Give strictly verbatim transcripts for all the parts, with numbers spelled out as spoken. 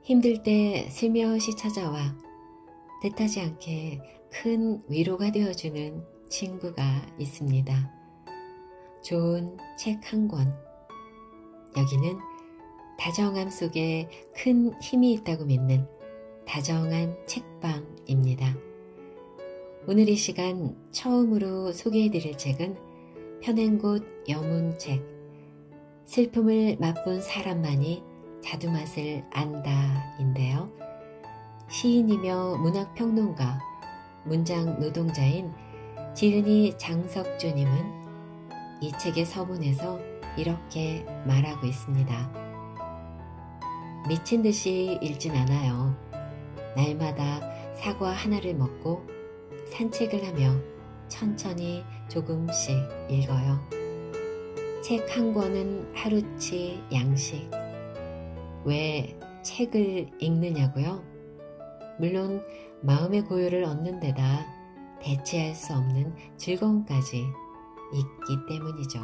힘들 때 슬며시 찾아와 뜻하지 않게 큰 위로가 되어주는 친구가 있습니다. 좋은 책 한 권. 여기는 다정함 속에 큰 힘이 있다고 믿는 다정한 책방입니다. 오늘 이 시간 처음으로 소개해드릴 책은 펴낸곳 여문책, 슬픔을 맛본 사람만이 자두맛을 안다인데요. 시인이며 문학평론가, 문장 노동자인 지은이 장석주님은 이 책의 서문에서 이렇게 말하고 있습니다. 미친 듯이 읽진 않아요. 날마다 사과 하나를 먹고 산책을 하며 천천히 조금씩 읽어요. 책 한 권은 하루치 양식. 왜 책을 읽느냐고요? 물론 마음의 고요를 얻는 데다 대체할 수 없는 즐거움까지 있기 때문이죠.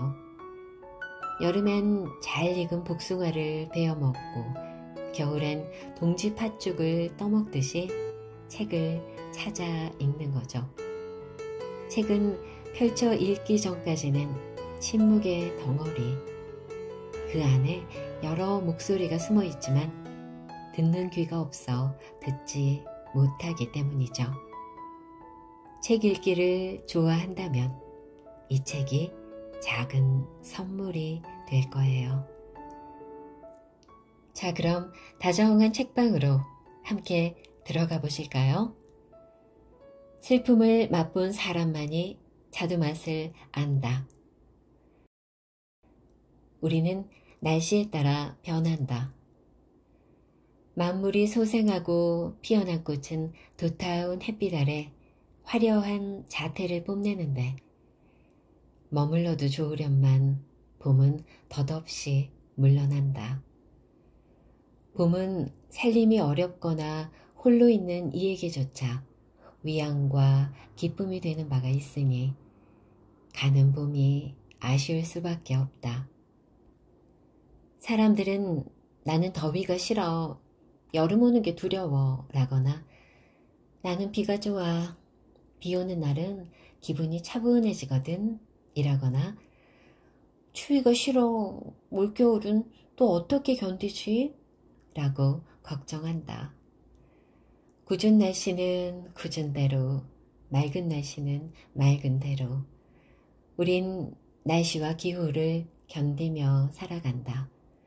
여름엔 잘 익은 복숭아를 베어 먹고 겨울엔 동지 팥죽을 떠먹듯이 책을 찾아 읽는 거죠. 책은 펼쳐 읽기 전까지는 침묵의 덩어리, 그 안에 여러 목소리가 숨어 있지만 듣는 귀가 없어 듣지 못하기 때문이죠. 책 읽기를 좋아한다면 이 책이 작은 선물이 될 거예요. 자, 그럼 다정한 책방으로 함께 들어가 보실까요? 슬픔을 맛본 사람만이 자두맛을 안다. 우리는 날씨에 따라 변한다. 만물이 소생하고 피어난 꽃은 도타운 햇빛 아래 화려한 자태를 뽐내는데 머물러도 좋으련만 봄은 덧없이 물러난다. 봄은 살림이 어렵거나 홀로 있는 이에게조차 위안과 기쁨이 되는 바가 있으니 가는 봄이 아쉬울 수밖에 없다. 사람들은 나는 더위가 싫어, 여름 오는 게 두려워 라거나 나는 비가 좋아, 비 오는 날은 기분이 차분해지거든 이라거나 추위가 싫어, 올겨울은 또 어떻게 견디지? 라고 걱정한다. 궂은 날씨는 궂은 대로, 맑은 날씨는 맑은 대로 우린 날씨와 기후를 견디며 살아간다.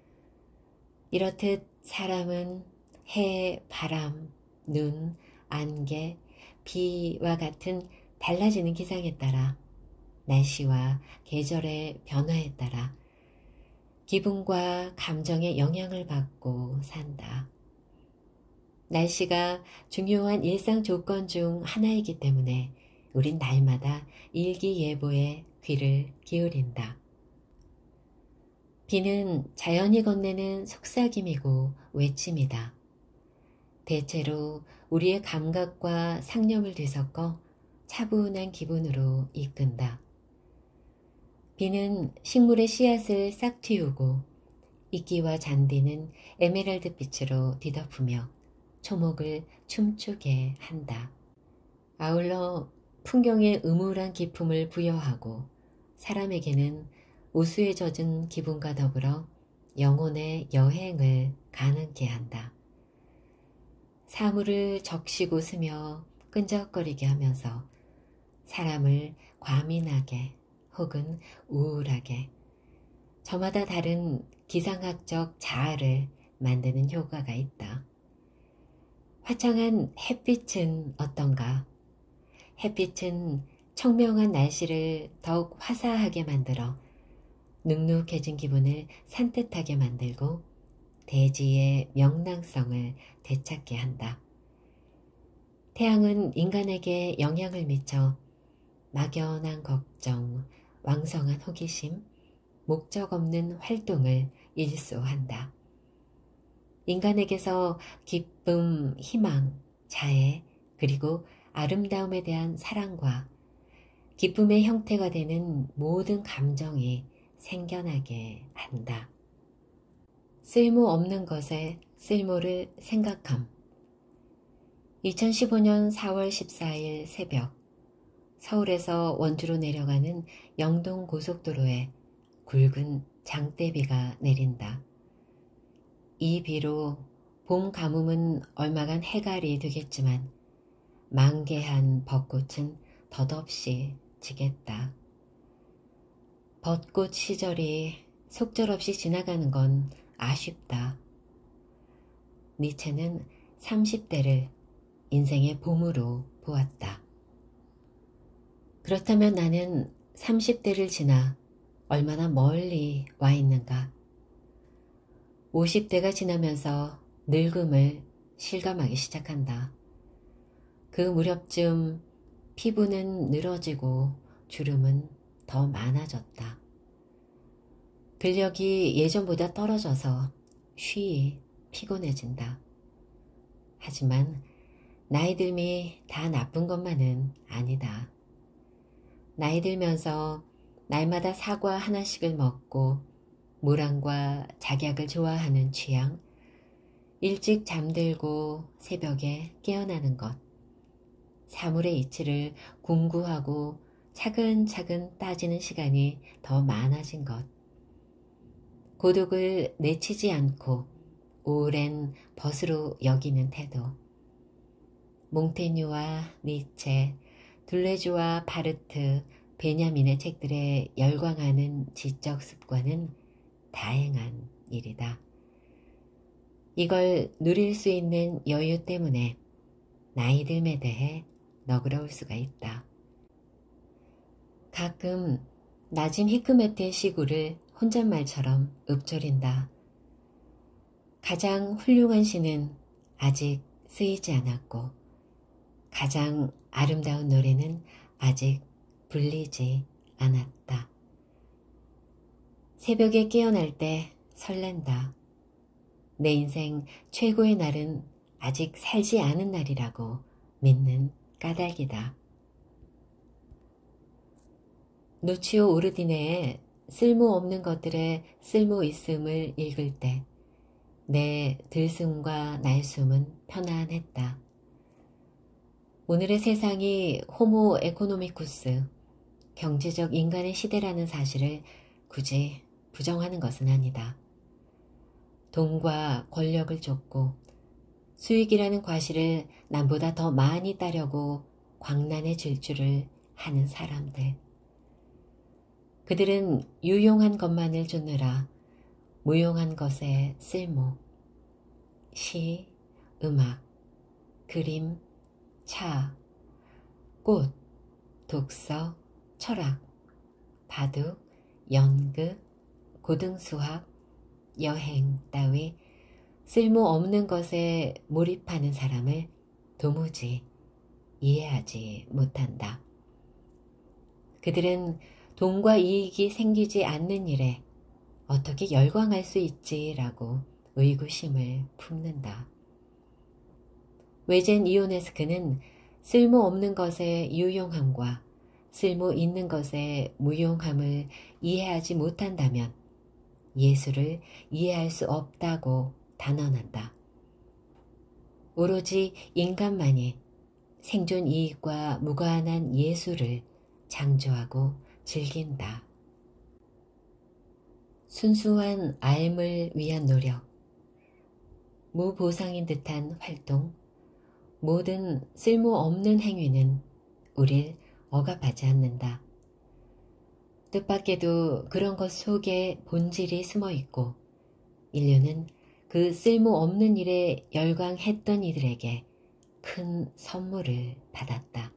이렇듯 사람은 해, 바람, 눈, 안개, 비와 같은 달라지는 기상에 따라 날씨와 계절의 변화에 따라 기분과 감정의 영향을 받고 산다. 날씨가 중요한 일상 조건 중 하나이기 때문에 우린 날마다 일기예보에 귀를 기울인다. 비는 자연이 건네는 속삭임이고 외침이다. 대체로 우리의 감각과 상념을 뒤섞어 차분한 기분으로 이끈다. 비는 식물의 씨앗을 싹 틔우고 이끼와 잔디는 에메랄드 빛으로 뒤덮으며 초목을 춤추게 한다. 아울러 풍경에 음울한 기품을 부여하고 사람에게는 우수에 젖은 기분과 더불어 영혼의 여행을 가능케 한다. 사물을 적시고 스며 끈적거리게 하면서 사람을 과민하게 혹은 우울하게 저마다 다른 기상학적 자아를 만드는 효과가 있다. 화창한 햇빛은 어떤가? 햇빛은 청명한 날씨를 더욱 화사하게 만들어 눅눅해진 기분을 산뜻하게 만들고 대지의 명랑성을 되찾게 한다. 태양은 인간에게 영향을 미쳐 막연한 걱정, 왕성한 호기심, 목적 없는 활동을 일소한다. 인간에게서 기쁨, 희망, 자애, 그리고 아름다움에 대한 사랑과 기쁨의 형태가 되는 모든 감정이 생겨나게 한다. 쓸모없는 것에 쓸모를 생각함. 이천십오 년 사월 십사일 새벽, 서울에서 원주로 내려가는 영동 고속도로에 굵은 장대비가 내린다. 이 비로 봄 가뭄은 얼마간 해갈이 되겠지만 만개한 벚꽃은 덧없이 지겠다. 벚꽃 시절이 속절없이 지나가는 건 아쉽다. 니체는 삼십 대를 인생의 봄으로 보았다. 그렇다면 나는 삼십 대를 지나 얼마나 멀리 와 있는가? 오십 대가 지나면서 늙음을 실감하기 시작한다. 그 무렵쯤 피부는 늘어지고 주름은 더 많아졌다. 근력이 예전보다 떨어져서 쉬이 피곤해진다. 하지만 나이 듦이 다 나쁜 것만은 아니다. 나이 들면서 날마다 사과 하나씩을 먹고 물안과 작약을 좋아하는 취향, 일찍 잠들고 새벽에 깨어나는 것, 사물의 이치를 궁구하고 차근차근 따지는 시간이 더 많아진 것, 고독을 내치지 않고 오랜 벗으로 여기는 태도, 몽테뉴와 니체, 둘레주와 바르트, 베냐민의 책들에 열광하는 지적 습관은 다행한 일이다. 이걸 누릴 수 있는 여유 때문에 나이 듦에 대해 너그러울 수가 있다. 가끔 나짐 히크메트의 시구를 혼잣말처럼 읊조린다. 가장 훌륭한 시는 아직 쓰이지 않았고 가장 아름다운 노래는 아직 불리지 않았다. 새벽에 깨어날 때 설렌다. 내 인생 최고의 날은 아직 살지 않은 날이라고 믿는 까닭이다. 누치오 오르디네의 쓸모없는 것들의 쓸모 있음을 읽을 때 내 들숨과 날숨은 편안했다. 오늘의 세상이 호모 에코노미쿠스, 경제적 인간의 시대라는 사실을 굳이 부정하는 것은 아니다. 돈과 권력을 쫓고 수익이라는 과실을 남보다 더 많이 따려고 광란의 질주를 하는 사람들. 그들은 유용한 것만을 쫓느라 무용한 것의 쓸모, 시, 음악, 그림, 차, 꽃, 독서, 철학, 바둑, 연극, 고등수학, 여행 따위 쓸모없는 것에 몰입하는 사람을 도무지 이해하지 못한다. 그들은 돈과 이익이 생기지 않는 일에 어떻게 열광할 수 있지라고 의구심을 품는다. 외젠 이오네스크는 쓸모없는 것의 유용함과 쓸모 있는 것의 무용함을 이해하지 못한다면 예수를 이해할 수 없다고 단언한다. 오로지 인간만이 생존 이익과 무관한 예수를 창조하고 즐긴다. 순수한 삶을 위한 노력, 무보상인 듯한 활동, 모든 쓸모없는 행위는 우릴 억압하지 않는다. 뜻밖에도 그런 것 속에 본질이 숨어있고 인류는 그 쓸모없는 일에 열광했던 이들에게 큰 선물을 받았다.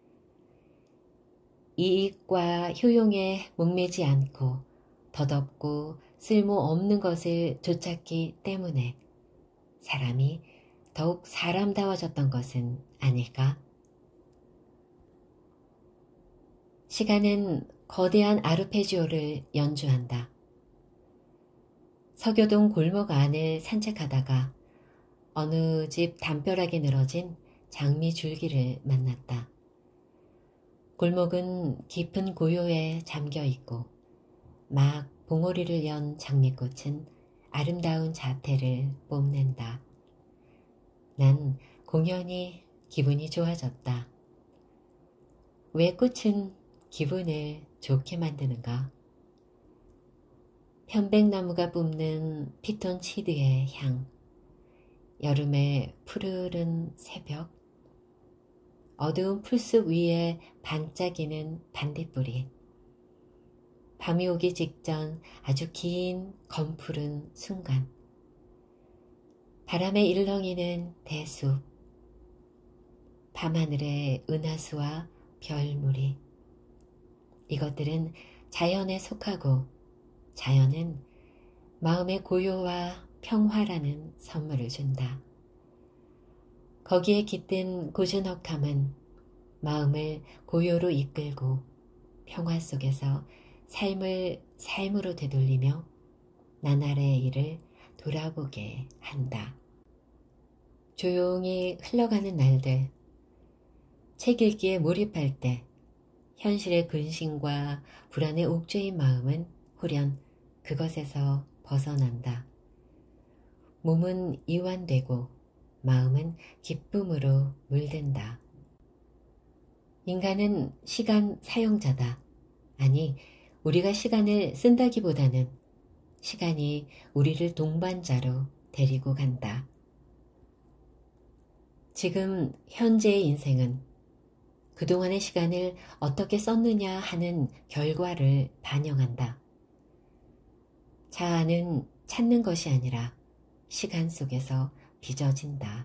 이익과 효용에 목매지 않고 덧없고 쓸모없는 것을 쫓았기 때문에 사람이 더욱 사람다워졌던 것은 아닐까? 시간은 거대한 아르페지오를 연주한다. 서교동 골목 안을 산책하다가 어느 집 담벼락에 늘어진 장미 줄기를 만났다. 골목은 깊은 고요에 잠겨있고 막 봉오리를 연 장미꽃은 아름다운 자태를 뽐낸다. 난 공연히 기분이 좋아졌다. 왜 꽃은 기분을 좋게 만드는가? 편백나무가 뿜는 피톤치드의 향, 여름의 푸르른 새벽, 어두운 풀숲 위에 반짝이는 반딧불이, 밤이 오기 직전 아주 긴 검푸른 순간, 바람에 일렁이는 대숲, 밤하늘의 은하수와 별무리, 이것들은 자연에 속하고 자연은 마음의 고요와 평화라는 선물을 준다. 거기에 깃든 고즈넉함은 마음을 고요로 이끌고 평화 속에서 삶을 삶으로 되돌리며 나날의 일을 돌아보게 한다. 조용히 흘러가는 날들, 책 읽기에 몰입할 때 현실의 근심과 불안에 옥죄인 마음은 홀연 그것에서 벗어난다. 몸은 이완되고 마음은 기쁨으로 물든다. 인간은 시간 사용자다. 아니, 우리가 시간을 쓴다기보다는 시간이 우리를 동반자로 데리고 간다. 지금 현재의 인생은 그동안의 시간을 어떻게 썼느냐 하는 결과를 반영한다. 자아는 찾는 것이 아니라 시간 속에서 빚어진다.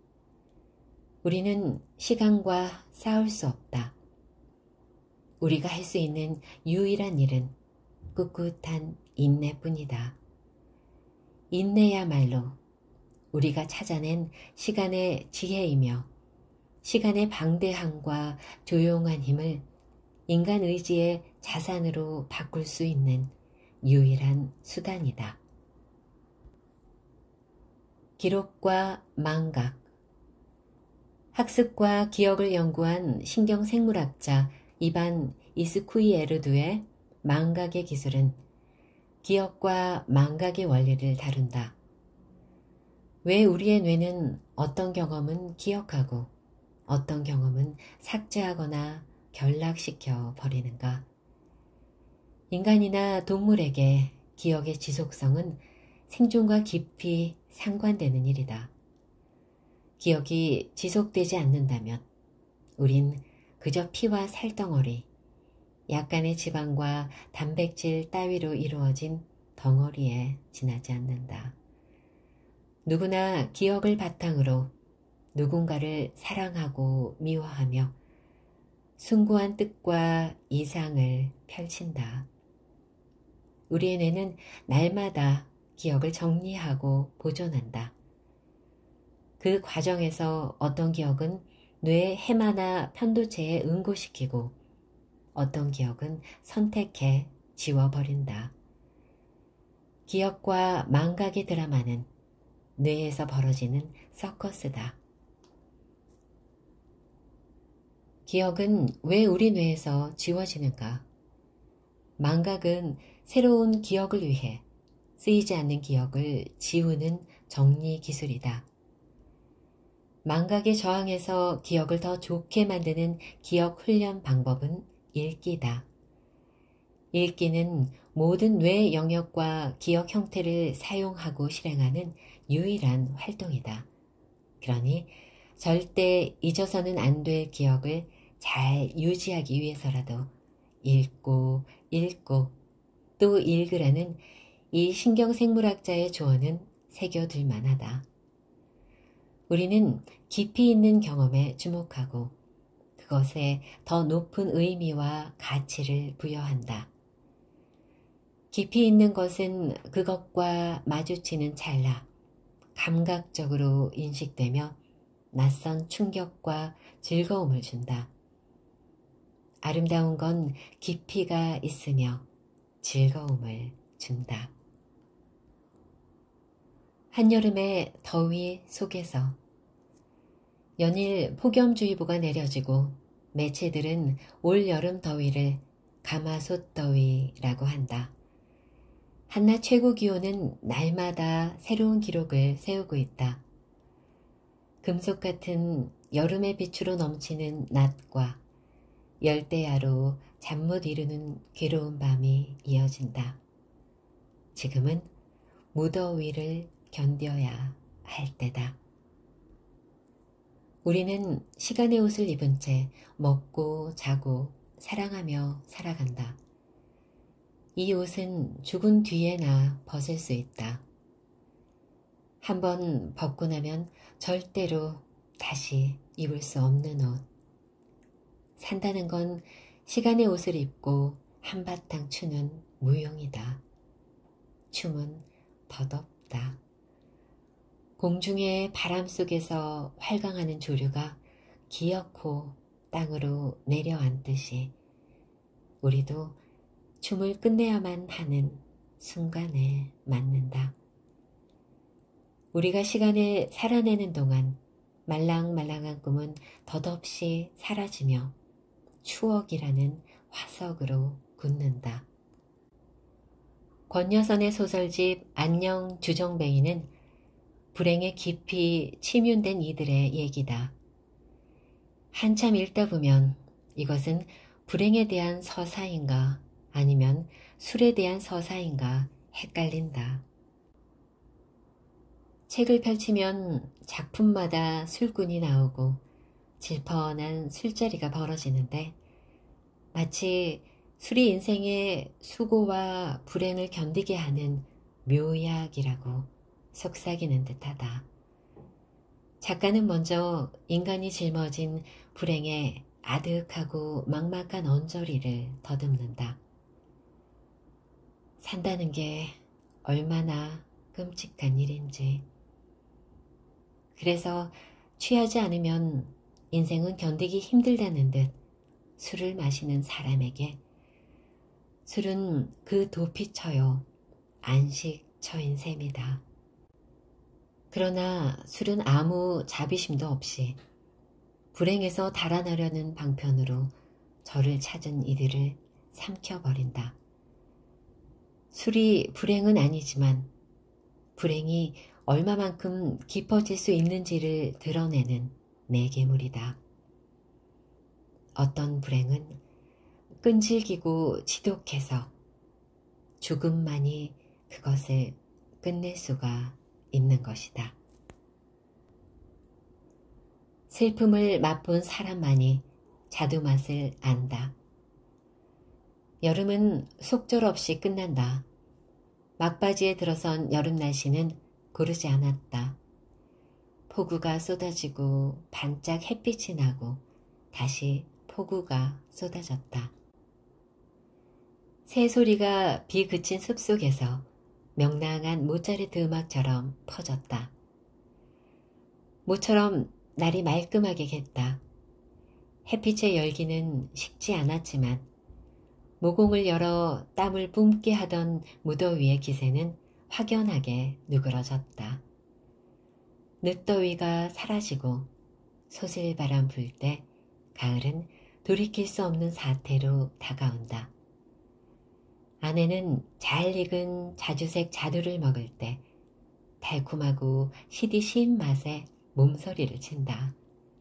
우리는 시간과 싸울 수 없다. 우리가 할 수 있는 유일한 일은 꿋꿋한 인내뿐이다. 인내야말로 우리가 찾아낸 시간의 지혜이며 시간의 방대함과 조용한 힘을 인간 의지의 자산으로 바꿀 수 있는 유일한 수단이다. 기록과 망각. 학습과 기억을 연구한 신경생물학자 이반 이스쿠이에르두의 망각의 기술은 기억과 망각의 원리를 다룬다. 왜 우리의 뇌는 어떤 경험은 기억하고 어떤 경험은 삭제하거나 결락시켜 버리는가? 인간이나 동물에게 기억의 지속성은 생존과 깊이 상관되는 일이다. 기억이 지속되지 않는다면 우린 그저 피와 살덩어리, 약간의 지방과 단백질 따위로 이루어진 덩어리에 지나지 않는다. 누구나 기억을 바탕으로 누군가를 사랑하고 미워하며 숭고한 뜻과 이상을 펼친다. 우리의 뇌는 날마다 기억을 정리하고 보존한다. 그 과정에서 어떤 기억은 뇌의 해마나 편도체에 응고시키고 어떤 기억은 선택해 지워버린다. 기억과 망각의 드라마는 뇌에서 벌어지는 서커스다. 기억은 왜 우리 뇌에서 지워지는가? 망각은 새로운 기억을 위해 쓰이지 않는 기억을 지우는 정리 기술이다. 망각에 저항해서 기억을 더 좋게 만드는 기억 훈련 방법은 읽기다. 읽기는 모든 뇌 영역과 기억 형태를 사용하고 실행하는 유일한 활동이다. 그러니 절대 잊어서는 안 될 기억을 잘 유지하기 위해서라도 읽고 읽고 또 읽으라는 이 신경생물학자의 조언은 새겨둘 만하다. 우리는 깊이 있는 경험에 주목하고 그것에 더 높은 의미와 가치를 부여한다. 깊이 있는 것은 그것과 마주치는 찰나 감각적으로 인식되며 낯선 충격과 즐거움을 준다. 아름다운 건 깊이가 있으며 즐거움을 준다. 한여름의 더위 속에서 연일 폭염주의보가 내려지고 매체들은 올여름 더위를 가마솥 더위라고 한다. 한낮 최고 기온은 날마다 새로운 기록을 세우고 있다. 금속 같은 여름의 빛으로 넘치는 낮과 열대야로 잠 못 이루는 괴로운 밤이 이어진다. 지금은 무더위를 견뎌야 할 때다. 우리는 시간의 옷을 입은 채 먹고 자고 사랑하며 살아간다. 이 옷은 죽은 뒤에나 벗을 수 있다. 한번 벗고 나면 절대로 다시 입을 수 없는 옷. 산다는 건 시간의 옷을 입고 한바탕 추는 무용이다. 춤은 덧없다. 공중의 바람 속에서 활강하는 조류가 기어코 땅으로 내려앉듯이 우리도 춤을 끝내야만 하는 순간에 맞는다. 우리가 시간을 살아내는 동안 말랑말랑한 꿈은 덧없이 사라지며 추억이라는 화석으로 굳는다. 권여선의 소설집 안녕 주정뱅이는 불행에 깊이 침윤된 이들의 얘기다. 한참 읽다 보면 이것은 불행에 대한 서사인가 아니면 술에 대한 서사인가 헷갈린다. 책을 펼치면 작품마다 술꾼이 나오고 질펀한 술자리가 벌어지는데 마치 술이 인생의 수고와 불행을 견디게 하는 묘약이라고 속삭이는 듯하다. 작가는 먼저 인간이 짊어진 불행의 아득하고 막막한 언저리를 더듬는다. 산다는 게 얼마나 끔찍한 일인지. 그래서 취하지 않으면 인생은 견디기 힘들다는 듯 술을 마시는 사람에게 술은 그 도피처요 안식처인 셈이다. 그러나 술은 아무 자비심도 없이 불행에서 달아나려는 방편으로 저를 찾은 이들을 삼켜버린다. 술이 불행은 아니지만 불행이 얼마만큼 깊어질 수 있는지를 드러내는 매개물이다. 어떤 불행은 끈질기고 지독해서 죽음만이 그것을 끝낼 수가 있는 것이다. 슬픔을 맛본 사람만이 자두 맛을 안다. 여름은 속절없이 끝난다. 막바지에 들어선 여름 날씨는 고르지 않았다. 폭우가 쏟아지고 반짝 햇빛이 나고 다시 폭우가 쏟아졌다. 새소리가 비 그친 숲속에서 명랑한 모차르트 음악처럼 퍼졌다. 모처럼 날이 말끔하게 갰다. 햇빛의 열기는 식지 않았지만 모공을 열어 땀을 뿜게 하던 무더위의 기세는 확연하게 누그러졌다. 늦더위가 사라지고 소슬바람 불 때 가을은 돌이킬 수 없는 사태로 다가온다. 아내는 잘 익은 자주색 자두를 먹을 때 달콤하고 시디신 맛에 몸서리를 친다.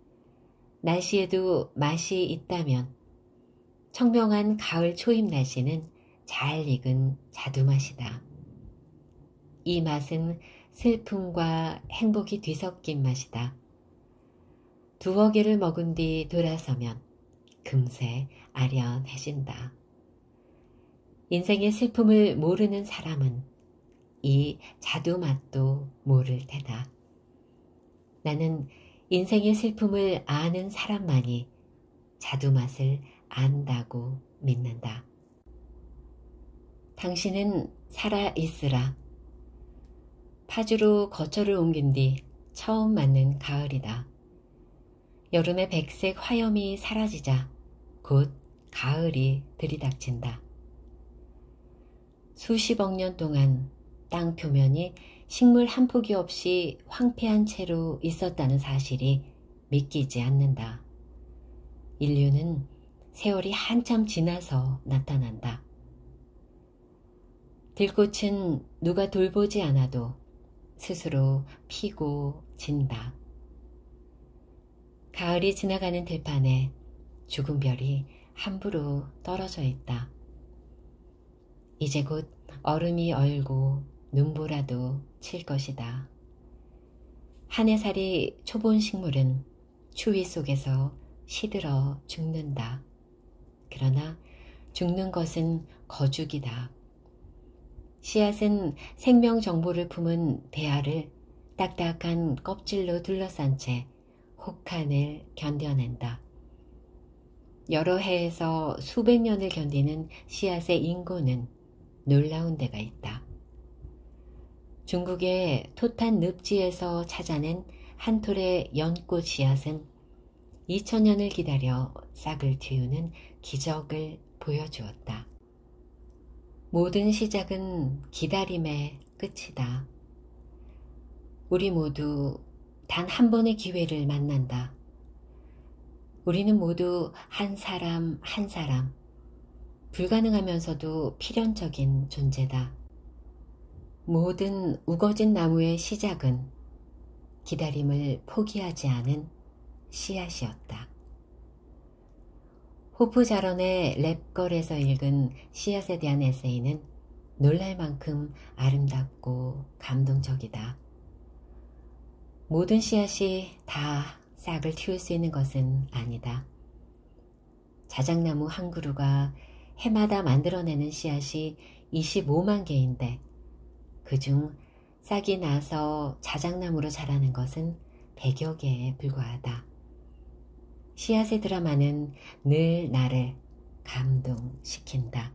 날씨에도 맛이 있다면 청명한 가을 초입 날씨는 잘 익은 자두 맛이다. 이 맛은 슬픔과 행복이 뒤섞인 맛이다. 두어 개를 먹은 뒤 돌아서면 금세 아련해진다. 인생의 슬픔을 모르는 사람은 이 자두 맛도 모를 테다. 나는 인생의 슬픔을 아는 사람만이 자두 맛을 안다고 믿는다. 당신은 살아있으라. 파주로 거처를 옮긴 뒤 처음 맞는 가을이다. 여름의 백색 화염이 사라지자 곧 가을이 들이닥친다. 수십억 년 동안 땅 표면이 식물 한 포기 없이 황폐한 채로 있었다는 사실이 믿기지 않는다. 인류는 세월이 한참 지나서 나타난다. 들꽃은 누가 돌보지 않아도 스스로 피고 진다. 가을이 지나가는 들판에 죽은 별이 함부로 떨어져 있다. 이제 곧 얼음이 얼고 눈보라도 칠 것이다. 한 해살이 초본 식물은 추위 속에서 시들어 죽는다. 그러나 죽는 것은 거죽이다. 씨앗은 생명 정보를 품은 배알을 딱딱한 껍질로 둘러싼 채 혹한을 견뎌낸다. 여러 해에서 수백 년을 견디는 씨앗의 인고는 놀라운 데가 있다. 중국의 토탄 늪지에서 찾아낸 한 톨의 연꽃 씨앗은 이천 년을 기다려 싹을 틔우는 기적을 보여주었다. 모든 시작은 기다림의 끝이다. 우리 모두 단 한 번의 기회를 만난다. 우리는 모두 한 사람 한 사람, 불가능하면서도 필연적인 존재다. 모든 우거진 나무의 시작은 기다림을 포기하지 않은 씨앗이었다. 호프 자런의 랩걸에서 읽은 씨앗에 대한 에세이는 놀랄 만큼 아름답고 감동적이다. 모든 씨앗이 다 싹을 틔울 수 있는 것은 아니다. 자작나무 한 그루가 해마다 만들어내는 씨앗이 이십오만 개인데 그중 싹이 나서 자작나무로 자라는 것은 백여 개에 불과하다. 씨앗의 드라마는 늘 나를 감동시킨다.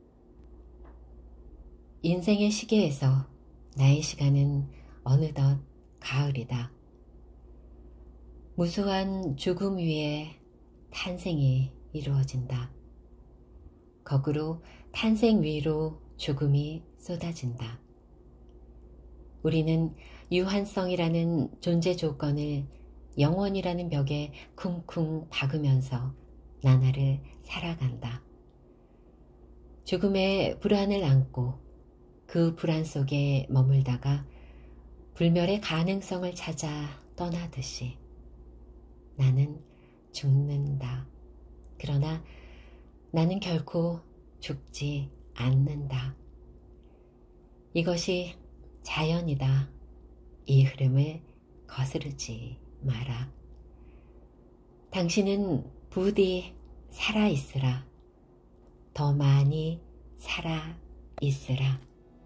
인생의 시계에서 나의 시간은 어느덧 가을이다. 무수한 죽음 위에 탄생이 이루어진다. 거꾸로 탄생 위로 죽음이 쏟아진다. 우리는 유한성이라는 존재 조건을 영원이라는 벽에 쿵쿵 박으면서 나날을 살아간다. 죽음의 불안을 안고 그 불안 속에 머물다가 불멸의 가능성을 찾아 떠나듯이 나는 죽는다. 그러나 나는 결코 죽지 않는다. 이것이 자연이다. 이 흐름을 거스르지 마라. 당신은 부디 살아있으라. 더 많이 살아있으라.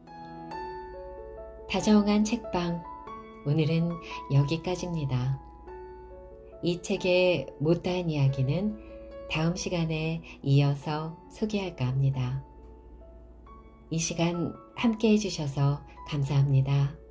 다정한 책방, 오늘은 여기까지입니다. 이 책의 못다한 이야기는 다음 시간에 이어서 소개할까 합니다. 이 시간 함께 해주셔서 감사합니다.